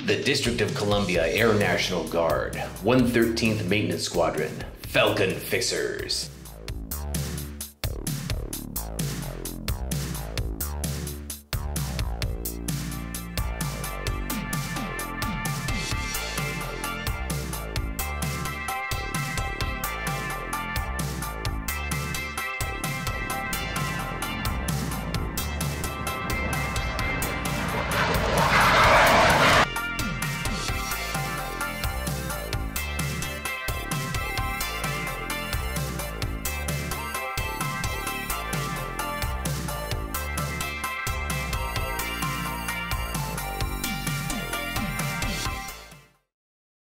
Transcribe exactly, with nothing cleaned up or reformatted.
The District of Columbia Air National Guard, one thirteenth Maintenance Squadron, Falcon Fixers.